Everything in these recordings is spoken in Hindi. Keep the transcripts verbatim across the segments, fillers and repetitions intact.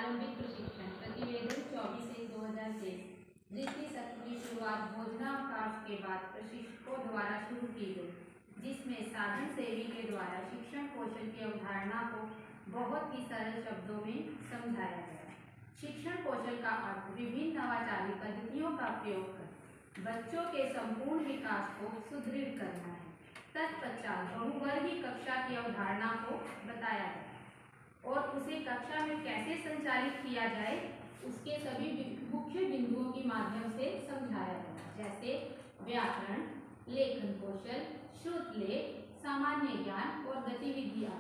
प्रारंभिक प्रशिक्षण प्रतिवेदन चौबीस एक दो हजार तेईस द्वितीय सत्र की शुरुआत भोजनावकाश के बाद प्रशिक्षकों द्वारा शुरू की गई, जिसमें साधन सेवी के द्वारा शिक्षण कौशल की अवधारणा को बहुत ही सरल शब्दों में समझाया गया। शिक्षण कौशल का अर्थ विभिन्न नवाचारी पद्धतियों का प्रयोग कर बच्चों के संपूर्ण विकास को सुदृढ़ करना है। तत्पश्चात बहुवर्गीय कक्षा की अवधारणा को बताया गया और उसे कक्षा में कैसे संचालित किया जाए उसके सभी मुख्य बिंदुओं के माध्यम से समझाया गया, जैसे व्याकरण, लेखन कौशल, श्रुतलेख, सामान्य ज्ञान और गतिविधियां।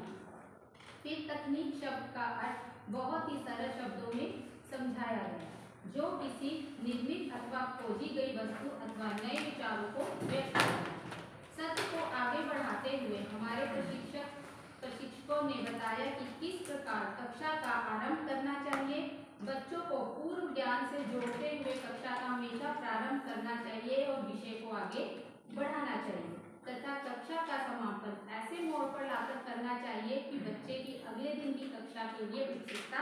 फिर तकनीक शब्द का अर्थ बहुत ही सरल शब्दों में समझाया गया, जो किसी निर्मित अथवा खोजी गई वस्तु अथवा नए विचारों को व्यक्त करना। सत्र को आगे बढ़ाते हुए हमारे प्रशिक्षक प्रशिक्षकों ने बताया कि किस प्रकार कक्षा का आरंभ करना चाहिए, बच्चों को पूर्व ज्ञान से जोड़ते हुए कक्षा का हमेशा प्रारंभ करना चाहिए और विषय को आगे बढ़ाना चाहिए तथा कक्षा का समापन ऐसे मोड़ पर लाकर करना चाहिए कि बच्चे की अगले दिन की कक्षा के लिए उत्सुकता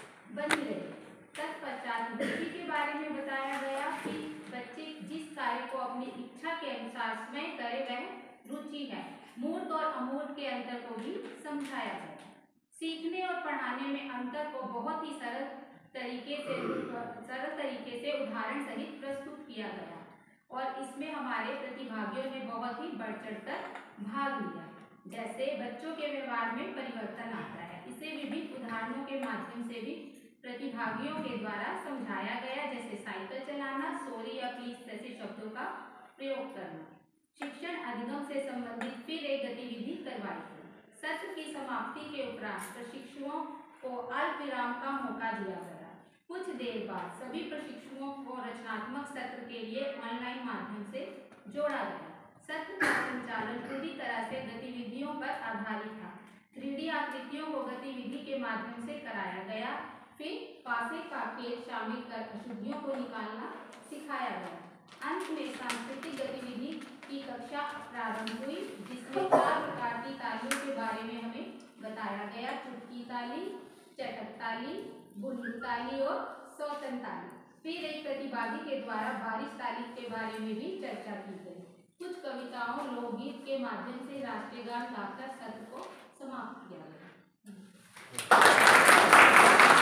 बनी रहे। तत्पश्चात रुचि के बारे में बताया गया कि बच्चे जिस कार्य को अपनी इच्छा के अनुसार स्वयं करे वह रुचि है। मूर्त और अमूर्त के अंतर को भी समझाया गया। सीखने और पढ़ाने में अंतर को बहुत ही सरल तरीके से सरल तरीके से उदाहरण सहित प्रस्तुत किया गया और इसमें हमारे प्रतिभागियों ने बहुत ही बढ़ चढ़कर भाग लिया। जैसे बच्चों के व्यवहार में परिवर्तन आता है, इसे विभिन्न उदाहरणों के माध्यम से भी प्रतिभागियों के द्वारा समझाया गया, जैसे साइकिल चलाना, सॉरी या प्लीज जैसे शब्दों का प्रयोग करना। शिक्षण अधिगम से संबंधित फिर एक गतिविधि करवाई गई। सत्र की समाप्ति के उपरांत प्रशिक्षुओं को अल्प विराम का मौका दिया गया। कुछ देर बाद सभी प्रशिक्षुओं को रचनात्मक सत्र के लिए ऑनलाइन माध्यम से जोड़ा गया। सत्र का संचालन पूरी तरह से गतिविधियों पर आधारित था। थ्री डी आकृतियों को गतिविधि के माध्यम से कराया गया। फिर पासे का खेल शामिल कर अशुद्धियों को निकालना सिखाया गया। अंत में सांस्कृतिक गतिविधि की कक्षा प्रारंभ हुई, जिसमें चार प्रकार की तालियों के बारे में हमें बताया गया: चुटकी ताली, चटक ताली, बुंडू ताली और सौतन ताली। फिर एक प्रतिभागी के द्वारा बारिश ताली के बारे में भी चर्चा की गई। कुछ कविताओं, लोकगीत के माध्यम से राष्ट्रीय गान गाकर सत्र को समाप्त किया गया।